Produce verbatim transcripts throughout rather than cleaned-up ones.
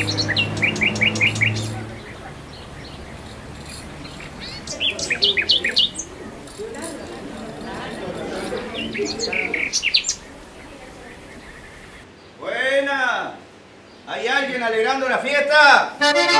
Buena. ¿Hay alguien alegrando la fiesta?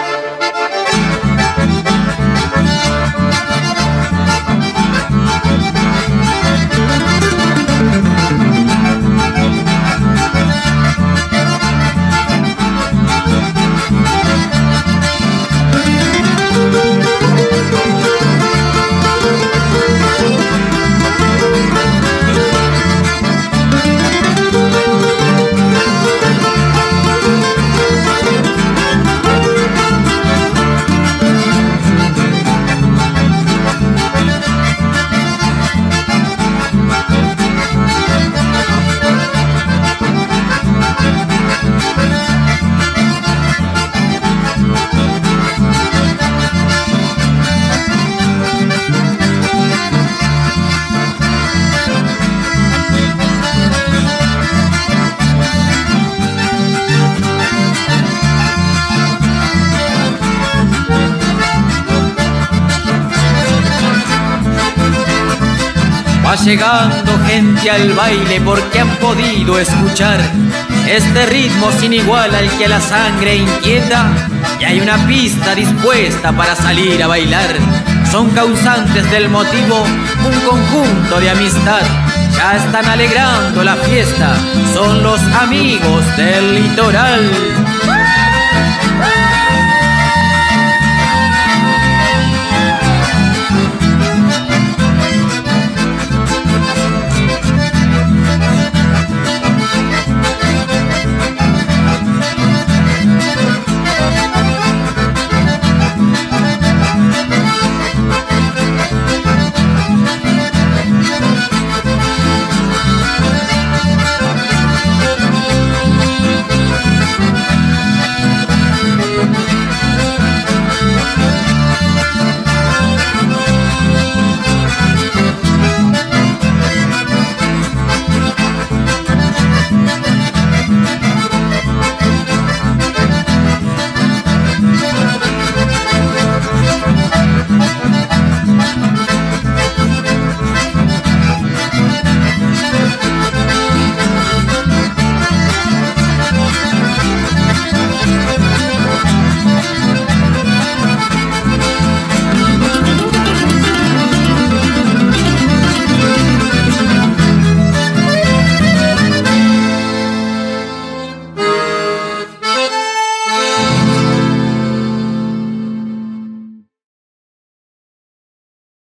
Va llegando gente al baile porque han podido escuchar este ritmo sin igual al que la sangre inquieta, y hay una pista dispuesta para salir a bailar. Son causantes del motivo, un conjunto de amistad, ya están alegrando la fiesta, son los amigos del litoral.